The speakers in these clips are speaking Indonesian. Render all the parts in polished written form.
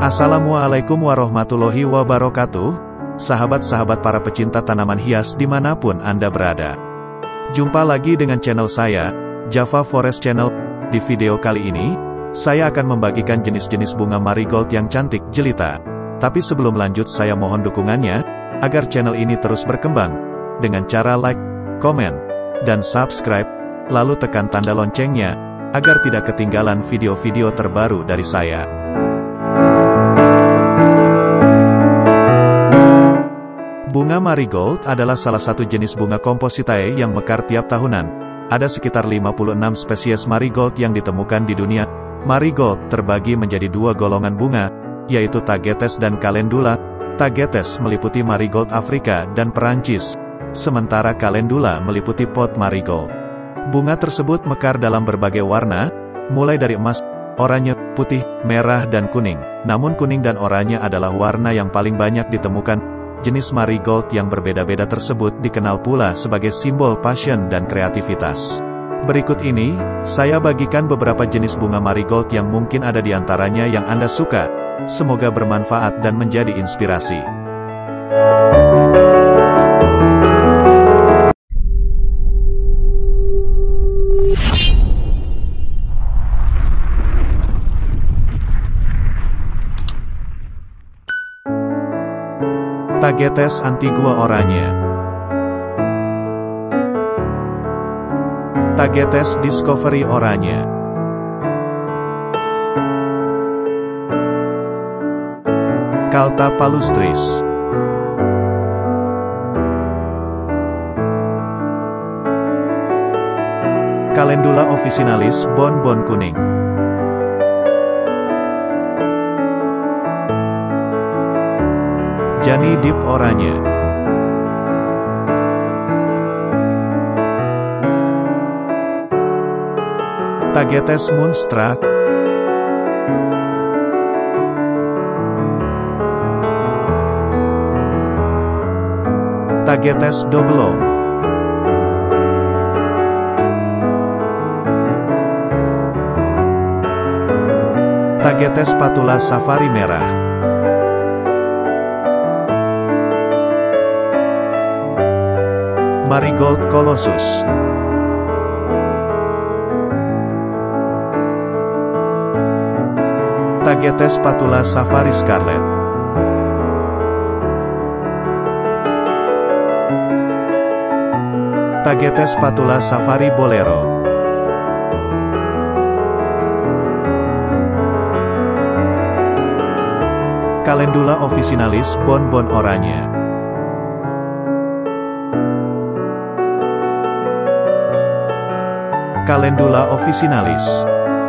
Assalamualaikum warahmatullahi wabarakatuh, sahabat-sahabat para pecinta tanaman hias dimanapun Anda berada. Jumpa lagi dengan channel saya, Java Forest Channel. Di video kali ini, saya akan membagikan jenis-jenis bunga marigold yang cantik jelita. Tapi sebelum lanjut saya mohon dukungannya, agar channel ini terus berkembang, dengan cara like, komen, dan subscribe, lalu tekan tanda loncengnya, agar tidak ketinggalan video-video terbaru dari saya. Bunga marigold adalah salah satu jenis bunga kompositae yang mekar tiap tahunan. Ada sekitar 56 spesies marigold yang ditemukan di dunia. Marigold terbagi menjadi dua golongan bunga, yaitu Tagetes dan Calendula. Tagetes meliputi marigold Afrika dan Perancis, sementara Calendula meliputi pot marigold. Bunga tersebut mekar dalam berbagai warna, mulai dari emas, oranye, putih, merah dan kuning. Namun kuning dan oranye adalah warna yang paling banyak ditemukan. Jenis marigold yang berbeda-beda tersebut dikenal pula sebagai simbol passion dan kreativitas. Berikut ini, saya bagikan beberapa jenis bunga marigold yang mungkin ada di antaranya yang Anda suka. Semoga bermanfaat dan menjadi inspirasi. Tagetes antigua oranye. Tagetes discovery oranye. Caltha palustris. Calendula officinalis bonbon kuning. Jani dip oranye. Tagetes monstra. Tagetes dobelong. Tagetes patula safari merah. Marigold colossus. Tagetes patula safari scarlet. Tagetes patula safari bolero. Calendula officinalis bonbon oranye. Calendula officinalis.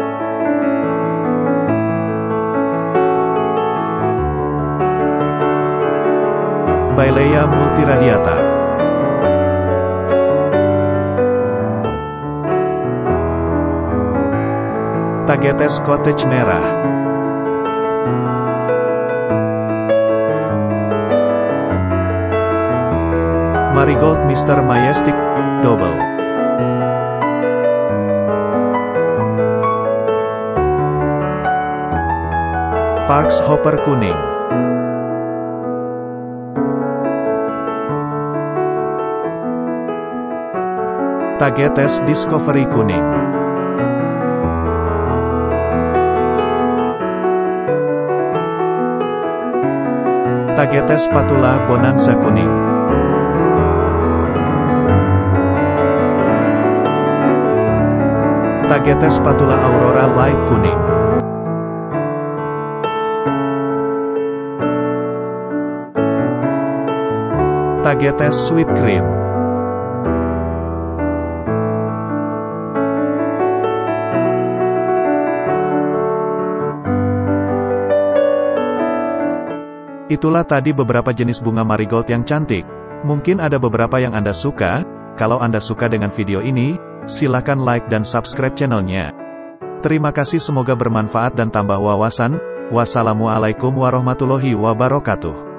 Bailea multiradiata. Tagetes cottage merah. Marigold Mr. Majestic double. Parks hopper kuning. Tagetes discovery kuning. Tagetes patula bonanza kuning. Tagetes patula aurora light kuning. Tagetes sweet cream. Itulah tadi beberapa jenis bunga marigold yang cantik. Mungkin ada beberapa yang Anda suka. Kalau Anda suka dengan video ini, silakan like dan subscribe channelnya. Terima kasih, semoga bermanfaat dan tambah wawasan. Wassalamualaikum warahmatullahi wabarakatuh.